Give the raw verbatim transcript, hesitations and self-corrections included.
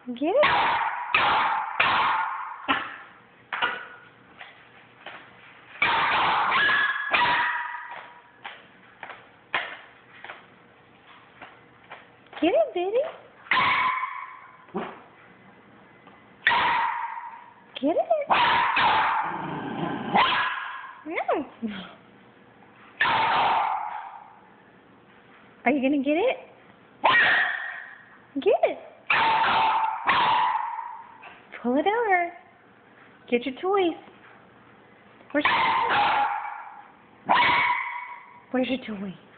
Get it. Get it, Biddy. Get it. Yeah. Are you gonna get it? Get it. Pull it over. Get your toys. Where's your, Where's your toy?